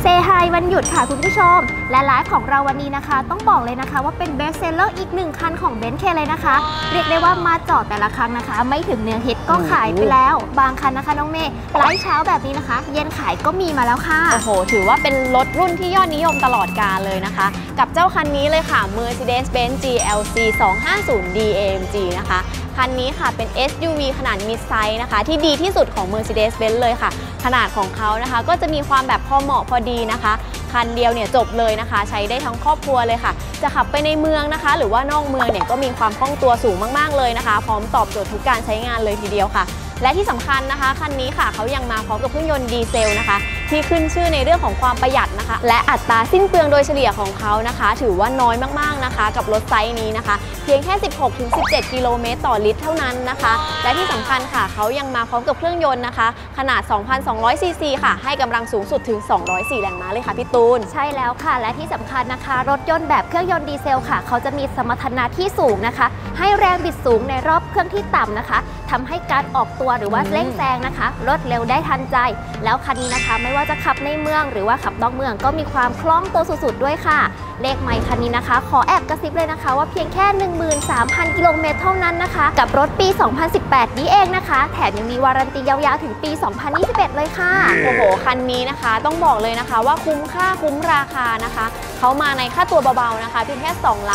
ไฮวันหยุดค่ะคุณผู้ชมและไลฟ์ของเราวันนี้นะคะต้องบอกเลยนะคะว่าเป็นเบสเซลเลอร์อีก1คันของเบนซ์เคเลยนะคะเรียกได้ว่ามาจอดแต่ละครั้งนะคะไม่ถึง1 อาทิตย์ก็ขายไปแล้วบางคันนะคะน้องเมย์ไลฟ์เช้าแบบนี้นะคะเย็นขายก็มีมาแล้วค่ะโอ้โหถือว่าเป็นรถรุ่นที่ยอดนิยมตลอดกาลเลยนะคะกับเจ้าคันนี้เลยค่ะ Mercedes-Benz GLC 250D AMG นะคะคันนี้ค่ะเป็น SUV ขนาดมิดไซส์นะคะที่ดีที่สุดของ Mercedes-Benz เลยค่ะขนาดของเขานะคะก็จะมีความแบบพอเหมาะพอดีนะคะคันเดียวเนี่ยจบเลยนะคะใช้ได้ทั้งครอบครัวเลยค่ะจะขับไปในเมืองนะคะหรือว่านอกเมืองเนี่ยก็มีความคล่องตัวสูงมากๆเลยนะคะพร้อมตอบโจทย์ทุกการใช้งานเลยทีเดียวค่ะและที่สำคัญนะคะคันนี้ค่ะเขายังมาพร้อมกับเครื่องยนต์ดีเซลนะคะที่ขึ้นชื่อในเรื่องของความประหยัดนะคะและอัตราสิ้นเปลืองโดยเฉลี่ยของเขานะคะถือว่าน้อยมากๆนะคะกับรถไซส์นี้นะคะเพียงแค่ 16-17 กิโลเมตรต่อลิตรเท่านั้นนะคะและที่สำคัญค่ะเขายังมาพร้อมกับเครื่องยนต์นะคะขนาด 2,200 ซีซีค่ะให้กำลังสูงสุดถึง 204 แรงม้าเลยค่ะพี่ตูนใช่แล้วค่ะและที่สำคัญนะคะรถยนต์แบบเครื่องยนต์ดีเซลค่ะเขาจะมีสมรรถนะที่สูงนะคะให้แรงบิดสูงในรอบเครื่องที่ต่ำนะคะทำให้การออกตัวหรือว่าเร่งแซงนะคะรถเร็วได้ทันใจแล้วคันนี้นะคะไม่ว่าจะขับในเมืองหรือว่าขับนอกเมืองก็มีความคล่องตัวสุดๆด้วยค่ะเลขไมล์คันนี้นะคะขอแอบกระซิบเลยนะคะว่าเพียงแค่ 13,000 กิโลเมตรเท่านั้นนะคะกับรถปี 2018 นี้เองนะคะแถมยังมีวารันตียาวๆถึงปี 2021 เลยค่ะโอ้โหคันนี้นะคะต้องบอกเลยนะคะว่าคุ้มค่าคุ้มราคานะคะเขามาในค่าตัวเบาๆนะคะเพียงแค่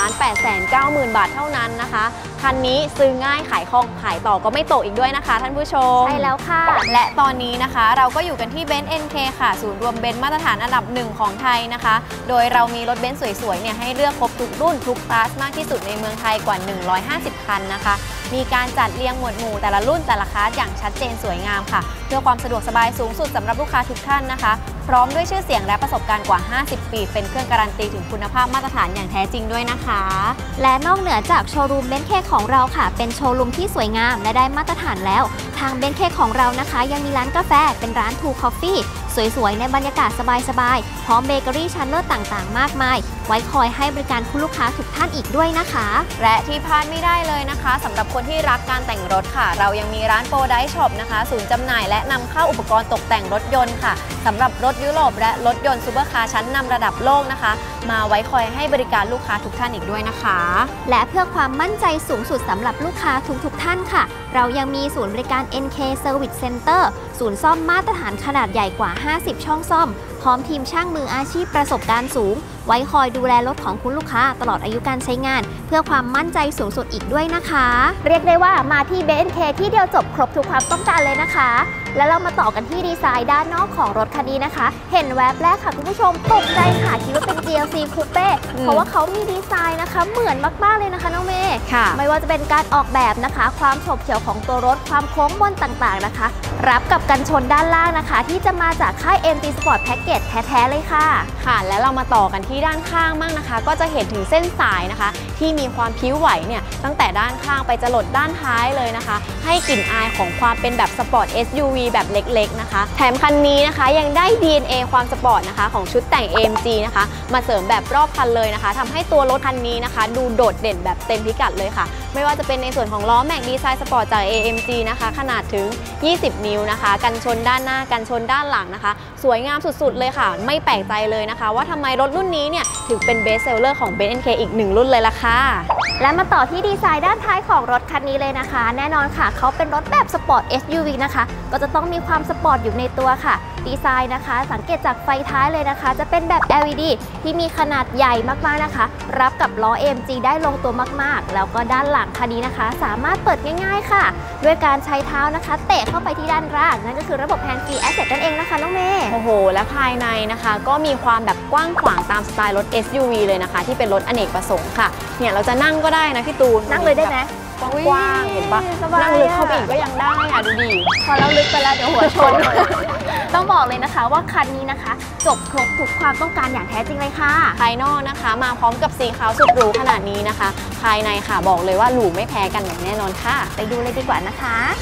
2,890,000 บาทเท่านั้นนะคะคันนี้ซื้อง่ายขายคล่องขายต่อก็ไม่ตกอีกด้วยนะคะท่านผู้ชมใช่แล้วค่ะและตอนนี้นะคะเราก็อยู่กันที่เบนซ์ NK ค่ะศูนย์รวมเบนซ์มาตรฐานอันดับ1ของไทยนะคะโดยเรามีรถเบนซ์สวยๆเนี่ยให้เลือกครบทุกรุ่นทุกคลาสมากที่สุดในเมืองไทยกว่า150คันนะคะมีการจัดเรียงหมวดหมู่แต่ละรุ่นแต่ละคลาสอย่างชัดเจนสวยงามค่ะเพื่อความสะดวกสบายสูงสุดสำหรับลูกค้าทุกท่านนะคะพร้อมด้วยชื่อเสียงและประสบการณ์กว่า50 ปีเป็นเครื่องการันตีถึงคุณภาพมาตรฐานอย่างแท้จริงด้วยนะคะและนอกเหนือจากโชว์รูมเบนซ์เคของเราค่ะเป็นโชว์รูมที่สวยงามและได้มาตรฐานแล้วทางเบนซ์เคของเรานะคะยังมีร้านกาแฟเป็นร้านทูคอฟฟี่สวยๆในบรรยากาศสบายๆพร้อมเบเกอรี่ชั้นเลิศต่างๆมากมายไว้คอยให้บริการคุณลูกค้าทุกท่านอีกด้วยนะคะและที่พลาดไม่ได้เลยนะคะสำหรับคนที่รักการแต่งรถค่ะเรายังมีร้านโปรไดช็อปนะคะศูนย์จำหน่ายและนำเข้าอุปกรณ์ตกแต่งรถยนต์ค่ะสำหรับรถยุโรปและรถยนต์ซูเปอร์คาร์ชั้นนำระดับโลกนะคะมาไว้คอยให้บริการลูกค้าทุกท่านอีกด้วยนะคะและเพื่อความมั่นใจสูงสุดสำหรับลูกค้าทุกท่านค่ะเรายังมีศูนย์บริการ NK Service Center ศูนย์ซ่อมมาตรฐานขนาดใหญ่กว่า50ช่องซ่อมพร้อมทีมช่างมืออาชีพประสบการณ์สูงไว้คอยดูแลรถของคุณลูกค้าตลอดอายุการใช้งานเพื่อความมั่นใจสูงสุดอีกด้วยนะคะเรียกได้ว่ามาที่ BNK ที่เดียวจบครบทุกความต้องการเลยนะคะแล้วเรามาต่อกันที่ดีไซน์ด้านนอกของรถคันนี้นะคะเห็นแวบแรกค่ะคุณผู้ชมตกใจค่ะคิดว่าเป็น GLC Coupe เพราะว่าเขามีดีไซน์นะคะเหมือนมากๆเลยนะคะน้องเมย์ไม่ว่าจะเป็นการออกแบบนะคะความโฉบเฉี่ยวของตัวรถความโค้งมนต่างๆนะคะรับกับกันชนด้านล่างนะคะที่จะมาจากค่าย MT Sport Package แท้ๆเลยค่ะแล้วเรามาต่อกันที่ด้านข้างบ้างนะคะก็จะเห็นถึงเส้นสายนะคะที่มีความพิ้วไหวเนี่ยตั้งแต่ด้านข้างไปจรดด้านท้ายเลยนะคะให้กลิ่นอายของความเป็นแบบสปอร์ต SUV แบบเล็กๆนะคะแถมคันนี้นะคะยังได้ DNA ความสปอร์ตนะคะของชุดแต่ง AMG นะคะมาเสริมแบบรอบคันเลยนะคะทำให้ตัวรถคันนี้นะคะดูโดดเด่นแบบเต็มพิกัดเลยค่ะไม่ว่าจะเป็นในส่วนของล้อแม็กดีไซน์สปอร์ตจาก AMG นะคะขนาดถึง20 นิ้วนะคะกันชนด้านหน้ากันชนด้านหลังนะคะสวยงามสุดๆเลยค่ะไม่แปลกใจเลยนะคะว่าทำไมรถรุ่นนี้เนี่ยถึงเป็นเบสเซลเลอร์ของ BNK อีก1รุ่นเลยล่ะค่ะและมาต่อที่ดีไซน์ด้านท้ายของรถคันนี้เลยนะคะแน่นอนค่ะเขาเป็นรถแบบสปอร์ต SUV นะคะก็จะต้องมีความสปอร์ตอยู่ในตัวค่ะดีไซน์นะคะสังเกตจากไฟท้ายเลยนะคะจะเป็นแบบ LED ที่มีขนาดใหญ่มากๆนะคะรับกับล้อ AMG ได้ลงตัวมากๆแล้วก็ด้านหลังคันนี้นะคะสามารถเปิดง่ายๆค่ะด้วยการใช้เท้านะคะเตะเข้าไปที่ด้านล่างนั่นก็คือระบบ Hand Free Access นั่นเองนะคะน้องเมย์โอ้โหและภายในนะคะก็มีความแบบกว้างขวางตามสไตล์รถ SUV เลยนะคะที่เป็นรถอเนกประสงค์ค่ะเนี่ยเราจะนั่งก็ได้นะพี่ตูนนั่งเลยได้ไหมกว้างเห็นปะนั่งลึกเข้าไปอีกก็ยังได้ดูดิพอเราลึกไปแล้วเดี๋ยวหัวชน ต้องบอกเลยนะคะว่าคันนี้นะคะจบครบทุกความต้องการอย่างแท้จริงเลยค่ะภายนอกนะคะมาพร้อมกับสีขาวสุดหรูขนาดนี้นะคะภายในค่ะบอกเลยว่าหรูไม่แพ้กันอย่างแน่นอนค่ะไปดูเลยดีกว่านะคะ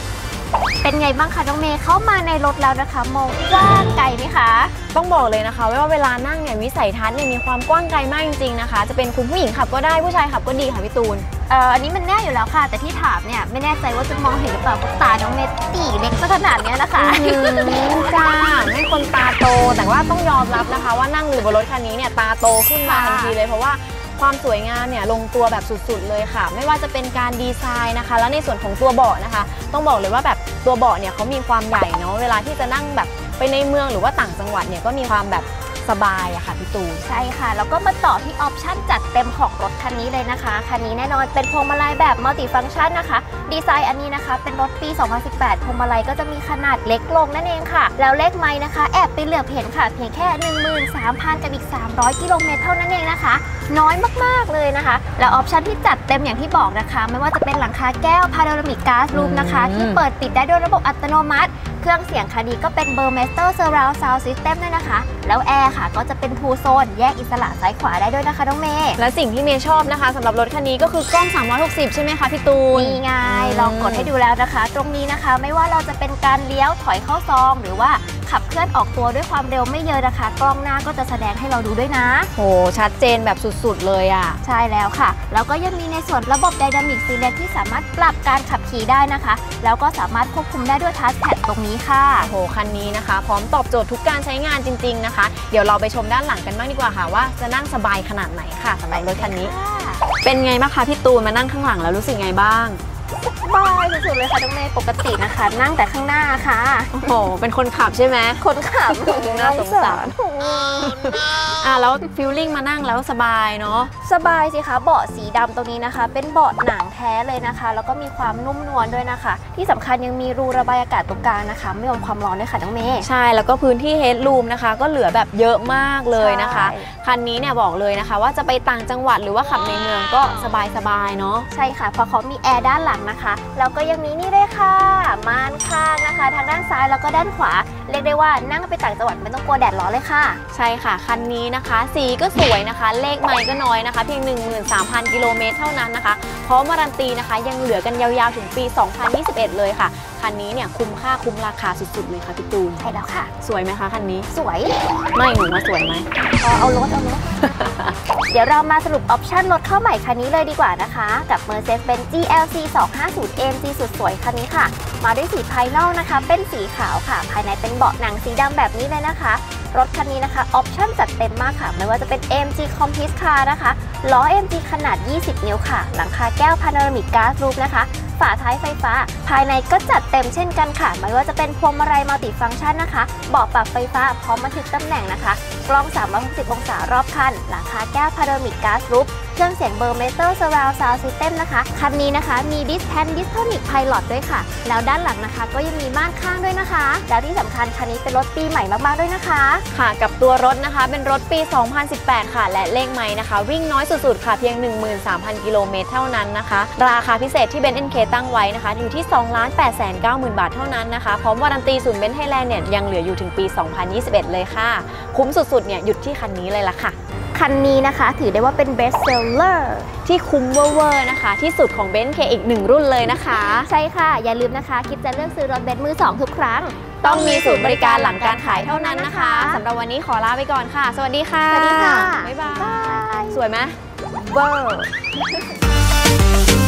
เป็นไงบ้างคะน้องเมย์เข้ามาในรถแล้วนะคะมองกว้างไกลไหมคะต้องบอกเลยนะคะว่าเวลานั่งเนี่ยวิสัยทัศน์เนี่ยมีความกว้างไกลมากจริงๆนะคะจะเป็นคุณผู้หญิงขับก็ได้ผู้ชายขับก็ดีค่ะพี่ตูนอันนี้มันแน่อยู่แล้วค่ะแต่ที่ถามเนี่ยไม่แน่ใจว่าจะมองเห็นหรือเปล่าเพราะตาน้องเมย์ตีเล็กซะขนาดนี้นะคะจ้าไม่คนตาโตแต่ว่าต้องยอมรับนะคะว่านั่งอยู่บนรถคันนี้เนี่ยตาโตขึ้นมาทันทีเลยเพราะว่าความสวยงามเนี่ยลงตัวแบบสุดๆเลยค่ะไม่ว่าจะเป็นการดีไซน์นะคะแล้วในส่วนของตัวเบาะนะคะต้องบอกเลยว่าแบบตัวเบาะเนี่ยเขามีความใหญ่เนาะเวลาที่จะนั่งแบบไปในเมืองหรือว่าต่างจังหวัดเนี่ยก็มีความแบบสบายอะค่ะพี่ตูนใช่ค่ะแล้วก็มาต่อที่ออปชั่นจัดเต็มของรถคันนี้เลยนะคะคันนี้แน่นอนเป็นพวงมาลัยแบบมัลติฟังก์ชันนะคะดีไซน์อันนี้นะคะเป็นรถปี 2018 พวงมาลัยก็จะมีขนาดเล็กลงนั่นเองค่ะแล้วเลขไมล์นะคะแอบไปเหลือบเห็นค่ะเพียงแค่ 13,000 กับอีก300 กิโลเมตรเท่านั้นเองนะคะน้อยมากๆเลยนะคะแล้วออปชั่นที่จัดเต็มอย่างที่บอกนะคะไม่ว่าจะเป็นหลังคาแก้วพาโนรามิกก๊าซรูฟนะคะที่เปิดปิดได้ด้วยระบบอัตโนมัติเครื่องเสียงคันนี้ก็เป็น Burmester Surround Sound System ด้วยนะคะแล้วแอร์ค่ะก็จะเป็น2 โซนแยกอิสระซ้ายขวาได้ด้วยนะคะน้องเมย์และสิ่งที่เมย์ชอบนะคะสำหรับรถคันนี้ก็คือกล้อง360ใช่ไหมคะพี่ตูนนี่ไงลองกดให้ดูแล้วนะคะตรงนี้นะคะไม่ว่าเราจะเป็นการเลี้ยวถอยเข้าซองหรือว่าขับเคลื่อนออกตัวด้วยความเร็วไม่เยอะนะคะกล้องหน้าก็จะแสดงให้เราดูด้วยนะโหชัดเจนแบบสุดๆเลยอ่ะใช่แล้วค่ะแล้วก็ยังมีในส่วนระบบ Dynamic Select ที่สามารถปรับการขับขี่ได้นะคะแล้วก็สามารถควบคุมได้ด้วยทัชแพดตรงนี้ค่ะโอ้โหคันนี้นะคะพร้อมตอบโจทย์ทุกการใช้งานจริงๆนะคะเดี๋ยวเราไปชมด้านหลังกันบ้างดีกว่าค่ะว่าจะนั่งสบายขนาดไหนค่ะสำหรับรถคันนี้เป็นไงบ้างคะพี่ตูนมานั่งข้างหลังแล้วรู้สึกไงบ้างสบายสุดๆเลยค่ะน้องเมย์ปกตินะคะนั่งแต่ข้างหน้าค่ะโอ้โหเป็นคนขับใช่ไหมคนขับน่าสงสารแล้วฟีลลิ่งมานั่งแล้วสบายเนาะสบายสิคะเบาะสีดำตรงนี้นะคะเป็นเบาะหนังแท้เลยนะคะแล้วก็มีความนุ่มนวลด้วยนะคะที่สำคัญยังมีรูระบายอากาศตรงกลางนะคะไม่โดนความร้อนด้วยค่ะน้องเมย์ใช่แล้วก็พื้นที่เฮดรูมนะคะก็เหลือแบบเยอะมากเลยนะคะคันนี้เนี่ยบอกเลยนะคะว่าจะไปต่างจังหวัดหรือว่าขับในเมืองก็สบายๆเนาะใช่ค่ะเพราะเขามีแอร์ด้านหลังนะคะแล้วก็ยังมีนี่ด้วยค่ะม่านข้างนะคะทางด้านซ้ายแล้วก็ด้านขวาเรียกได้ว่านั่งไปต่างจังหวัดไม่ต้องกลัวแดดร้อนเลยค่ะใช่ค่ะคันนี้นะคะสีก็สวยนะคะเลขไมล์ก็น้อยนะคะเพียง 13,000 กิโลเมตรเท่านั้นนะคะพร้อมการันตีนะคะยังเหลือกันยาวๆถึงปี 2021 เลยค่ะคันนี้เนี่ยคุ้มค่าคุ้มราคาสุดๆเลยค่ะพี่ตูนใช่แล้วค่ะสวยไหมคะคันนี้สวยไม่หนูมาสวยไหมเอารถ เดี๋ยวเรามาสรุปออปชั่นรถเข้าใหม่คันนี้เลยดีกว่านะคะกับ Mercedes-Benz GLC 250 AMG สุดสวยคันนี้ค่ะมาด้วยสีภายนอกนะคะเป็นสีขาวค่ะภายในเป็นเบาะหนังสีดำแบบนี้เลยนะคะรถคันนี้นะคะออปชั่นจัดเต็มมากค่ะไม่ว่าจะเป็น AMG Compass Car นะคะล้อ AMG ขนาด 20 นิ้วค่ะหลังคาแก้ว Panoramic Glass Roof นะคะฝาท้ายไฟฟ้าภายในก็จัดเต็มเช่นกันค่ะไม่ว่าจะเป็นพวงมาลัยมัลติฟังก์ชันนะคะเบาะปรับไฟฟ้าพร้อมบันทึกตำแหน่งนะคะกล้อง360 องศารอบคันหลังคาแก้ว Panoramic Glass Roof เครื่องเสียง Burmester Surround Sound System นะคะคันนี้นะคะมี Distonic Pilot ด้วยค่ะแล้วด้านหลังนะคะก็ยังมีม่านข้างด้วยนะคะแล้วที่สำคัญคันนี้เป็นรถปีใหม่มากๆด้วยนะคะค่ะกับตัวรถนะคะเป็นรถปี 2018 ค่ะและเลขไมล์นะคะวิ่งน้อยสุดๆค่ะเพียง 13,000 กิโลเมตรเท่านั้นนะคะราคาพิเศษที่ Benz NK ตั้งไว้นะคะอยู่ที่ 2,890,000 บาทเท่านั้นนะคะพร้อมวารันตีศูนย์ Benz Thailand เนี่ยยังเหลืออยู่ถึงปี 2021 เลยค่ะคุ้มสุดๆเนี่ยหยุดที่คันนี้เลยล่ะค่ะคันนี้นะคะถือได้ว่าเป็น best seller ที่คุ้มเวอร์ๆนะคะที่สุดของ Benz K อีก1รุ่นเลยนะคะใช่ค่ะอย่าลืมนะคะคิดจะเลือกซื้อรถเบนซ์มือ2ทุกครั้งต้องมีศูนย์บริการหลังการขายเท่านั้นนะคะสำหรับวันนี้ขอลาไปก่อนค่ะสวัสดีค่ะสวัสดีค่ะบ๊ายบายสวยไหมเวอร์